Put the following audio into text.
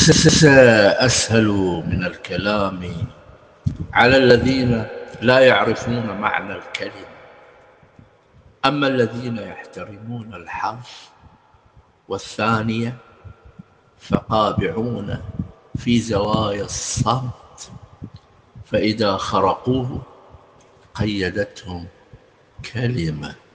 أسهل من الكلام على الذين لا يعرفون معنى الكلمة، أما الذين يحترمون الحرف والثانية فقابعون في زوايا الصمت، فإذا خرقوه قيدتهم كلمة.